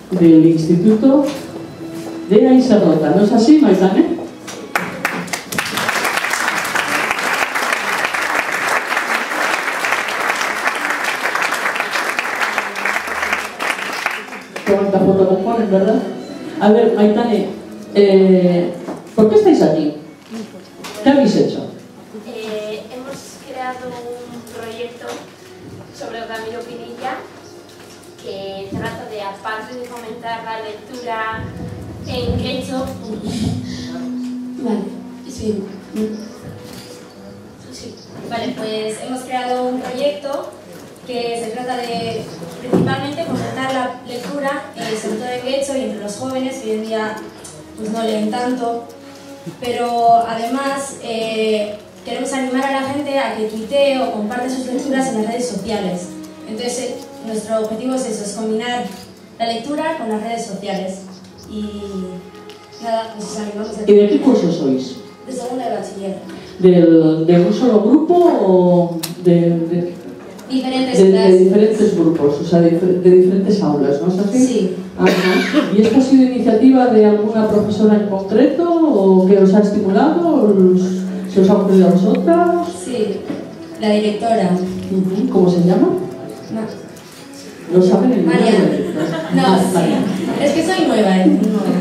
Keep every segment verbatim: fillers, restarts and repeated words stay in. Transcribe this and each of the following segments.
del Instituto de Aiserrota. ¿No es así, Maitane? Qué bonita foto nos ponen, ¿verdad? A ver, Maitane, eh, ¿por qué estáis aquí? ¿Qué habéis hecho? Eh, hemos creado un proyecto sobre Ramiro Pinilla que trata de, aparte de fomentar la lectura en quechua. Vale, sí. Sí. Vale, pues hemos creado un proyecto que se trata de principalmente fomentar la lectura, eh, sobre todo en quechua y entre los jóvenes que hoy en día pues, no leen tanto, pero además eh, queremos animar a la gente a que tuitee o comparte sus lecturas en las redes sociales. Entonces, eh, nuestro objetivo es eso, es combinar la lectura con las redes sociales. Y nada, pues os animamos a... ¿Y de qué curso sois? De segunda de bachiller. ¿Del, ¿De un solo grupo o de, de, Diferentes de, de clases. diferentes grupos? O sea, de, de diferentes aulas, ¿no es así? Sí. Ajá. ¿Y esto ha sido iniciativa de alguna profesora en concreto o que os ha estimulado? ¿O os, ¿Se os ha ocurrido a vosotras? Sí, la directora. Uh-huh. ¿Cómo se llama? No. ¿Lo saben el nombre? María. No, Ah, sí. María. Es que soy nueva, ¿eh?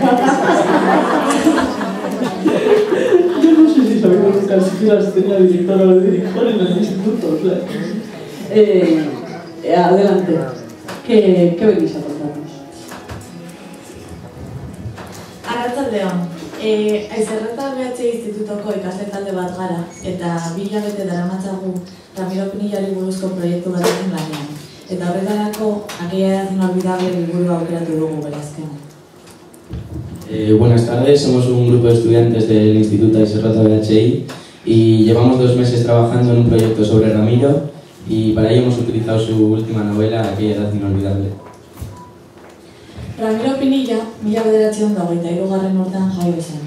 Yo no sé si sabía nunca siquiera si tenía directora o director en el instituto. O sea. eh, eh, adelante. ¿Qué, ¿Qué venís a contarnos? Arratsaldeon. Eh, Aiserrota B H Institutoko ikasle talde bat gara eta bi hilabete daramatzagu Ramiro Pinillari buruzko proiektu batekin lanean. Eta horretarako aquella edad inolvidable liburu aukeratu dugu berazkena. Eh, buenas tardes, somos un grupo de estudiantes del Instituto Aiserrota B H I y llevamos dos meses trabajando en un proyecto sobre Ramiro y para ello hemos utilizado su última novela, Aquella edad inolvidable. Ramiro Pinilla, mila bederatziehun eta hogeita hirugarren urtean jaio zen.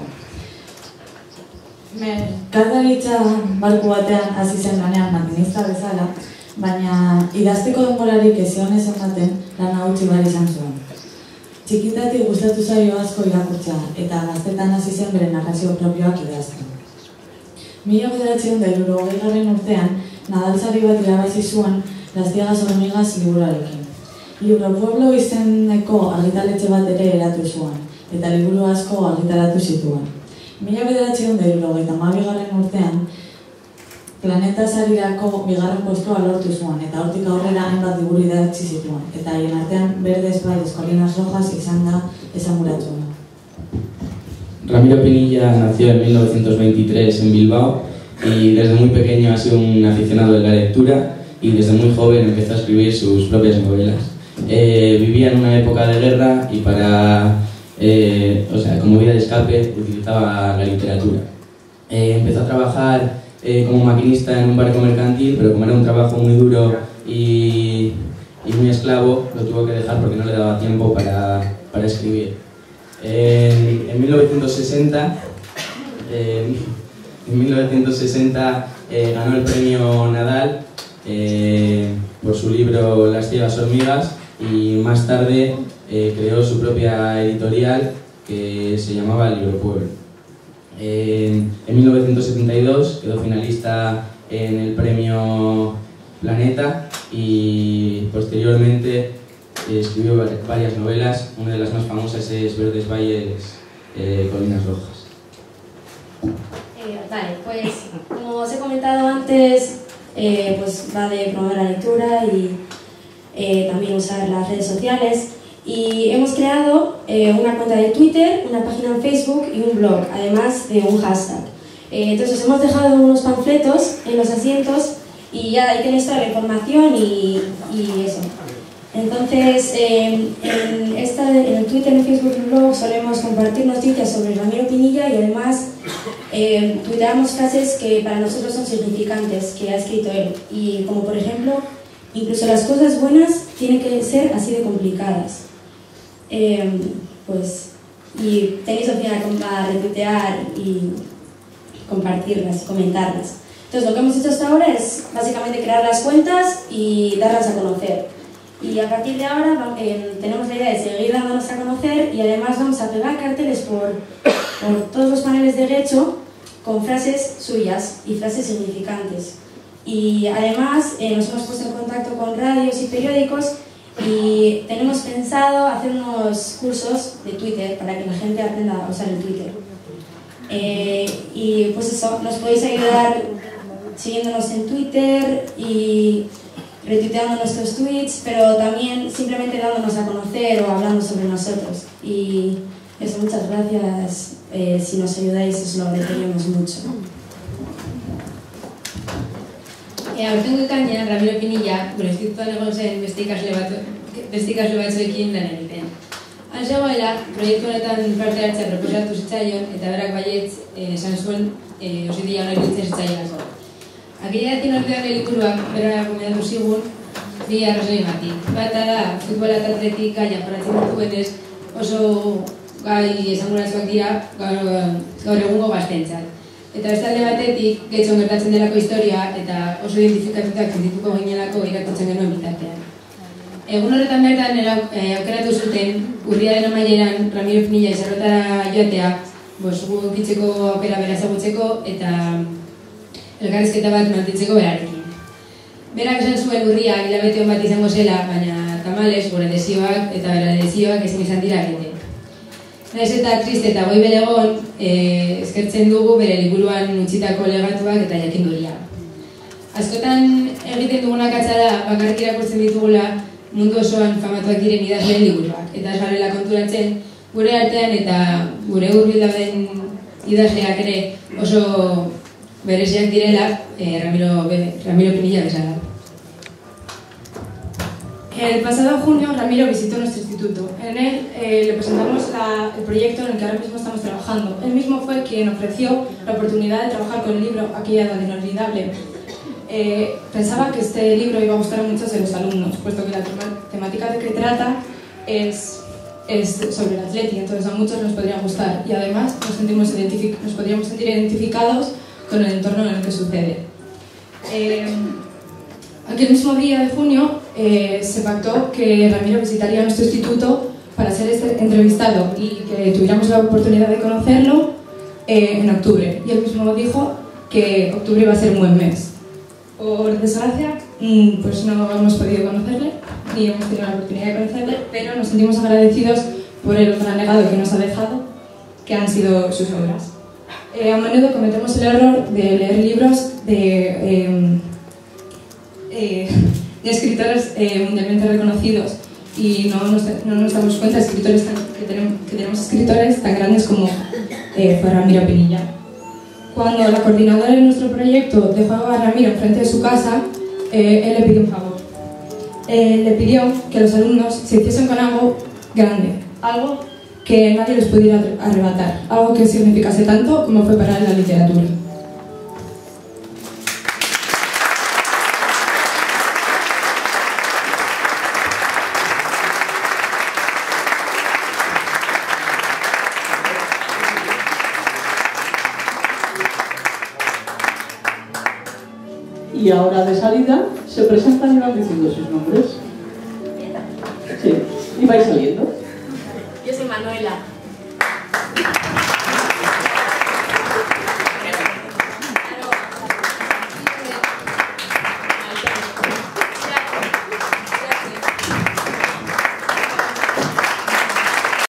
Merkataritza barku batean hasi zen lanean mantenista bezala, baina idazteko denborarik ez zion ez ematen lana utzi behar izan zuen. Txikitatik gustatu zaio asko irakurtzea eta gaztetan hasi zen bere narrazio propioak idazten. Mila bederatziehun eta hirurogeigarren urtean Nadalsari bat irabazi zuen Las ciegas hormigas liburuarekin. Libropueblo izeneko argitaletxe bat ere eratu zuen, eta liburu asko argitaratu zituen. Mila bederatziehun eta hirurogeita hamabigarren urtean, Planeta sarirako bigarren postua lortu zuen, eta hortik aurrera hainbat liburu idatzi zituen, eta haien artean Verdes Valles Colinas Rojas izan da esanguratsuena. Ramiro Pinilla nació en mil novecientos veintitrés en Bilbao y desde muy pequeño ha sido un aficionado de la lectura y desde muy joven empezó a escribir sus propias novelas. Eh, vivía en una época de guerra y para, eh, o sea, como vía de escape utilizaba la literatura. Eh, empezó a trabajar eh, como maquinista en un barco mercantil, pero como era un trabajo muy duro y, y muy esclavo, lo tuvo que dejar porque no le daba tiempo para, para escribir. Eh, en mil novecientos sesenta, eh, en mil novecientos sesenta eh, ganó el premio Nadal eh, por su libro Las ciegas hormigas y más tarde eh, creó su propia editorial que se llamaba Libropueblo. Eh, en mil novecientos setenta y dos quedó finalista en el premio Planeta y posteriormente eh, escribió varias novelas. Una de las más famosas es Verdes Valles eh, Colinas Rojas. Eh, vale, pues como os he comentado antes, eh, pues va de promover la lectura y eh, también usar las redes sociales. Y hemos creado eh, una cuenta de Twitter, una página en Facebook y un blog, además de un hashtag. Eh, entonces hemos dejado unos panfletos en los asientos y ya ahí tenéis toda la información y, y eso. Entonces, eh, en, esta, en el Twitter, en Facebook y el blog solemos compartir noticias sobre Ramiro Pinilla y además eh, tuiteamos frases que para nosotros son significantes, que ha escrito él. Y como por ejemplo, incluso las cosas buenas tienen que ser así de complicadas. Eh, pues, y tenéis opción a retuitear y compartirlas, comentarlas. Entonces lo que hemos hecho hasta ahora es básicamente crear las cuentas y darlas a conocer. Y a partir de ahora eh, tenemos la idea de seguir dándonos a conocer y además vamos a pegar carteles por, por todos los paneles de Getxo con frases suyas y frases significantes. Y además eh, nos hemos puesto en contacto con radios y periódicos y tenemos pensado hacer unos cursos de Twitter para que la gente aprenda a usar el Twitter. Eh, y pues eso, nos podéis ayudar siguiéndonos en Twitter y retuiteando nuestros tweets, pero también simplemente dándonos a conocer o hablando sobre nosotros. Y eso, muchas gracias. Eh, si nos ayudáis, os lo agradeceríamos mucho. E, aurtengo ekainean, Ramiro Pinilla, gure institutuan egon zen beste ikasle batzuekin lan egiten. Han zegoela, proiektu honetan parte hartzea proposatu zitzaion, eta berak baietz esan zuen osidila honek ditzen zitzaielako. Akidea nortean elikuruak bera gomendatu zigun bi arrazoiengatik. Bata da, futbola eta atletika japoratzen dutuenez oso gai esanguratsuak dira gaur egungo gaztentzat. Eta bestalde batetik, Getxon gertatzen delako historia eta oso identifikatutak sentituko ginelako irakurtzen genuen bitartean. Egun horretan bertan aukeratu zuten, urriaren amaieran Ramiro Pinilla izarrotara joatea, gu ukitzeko aukera bera ezagutzeko eta elkarrizketa bat mantentzeko berarekin. Berak esan zuen urria hilabete hon bat izango zela, baina tamalez gure desioak eta bera desioak ezin izan dira egiten. Naiz eta triste eta goi belegon eskertzen dugu bere liburuan utzitako legatuak eta jakinduria. Askotan egiten dugunak atzara bakarrik irakurtzen ditugula mundu osoan famatuak diren idazleen liburuak. Eta ez garela konturatzen gure artean eta gure hurbil dauden idazleak ere oso bereziak direla Ramiro Pinilla bezala. El pasado junio, Ramiro visitó nuestro instituto. En él eh, le presentamos la, el proyecto en el que ahora mismo estamos trabajando. Él mismo fue quien ofreció la oportunidad de trabajar con el libro Aquella edad inolvidable. Eh, pensaba que este libro iba a gustar a muchos de los alumnos, puesto que la temática de que trata es, es sobre el atleti, entonces a muchos nos podría gustar. Y además nos, sentimos nos podríamos sentir identificados con el entorno en el que sucede. Eh, aquel mismo día de junio eh, se pactó que Ramiro visitaría nuestro instituto para ser este entrevistado y que tuviéramos la oportunidad de conocerlo eh, en octubre. Y él mismo dijo que octubre iba a ser un buen mes. Por desgracia, pues no hemos podido conocerle, ni hemos tenido la oportunidad de conocerle, pero nos sentimos agradecidos por el gran legado que nos ha dejado, que han sido sus obras. Eh, a menudo cometemos el error de leer libros de, eh, eh, de escritores eh, mundialmente reconocidos y no nos, no nos damos cuenta de escritores tan, que, tenemos, que tenemos escritores tan grandes como eh, fue Ramiro Pinilla. Cuando la coordinadora de nuestro proyecto dejó a Ramiro enfrente de su casa, eh, él le pidió un favor. Eh, le pidió que los alumnos se hiciesen con algo grande, algo que nadie les pudiera arrebatar, algo que significase tanto como fue para él la literatura. Y ahora de salida se presentan y van diciendo sus nombres. Sí, y vais saliendo. Yo soy Manuela.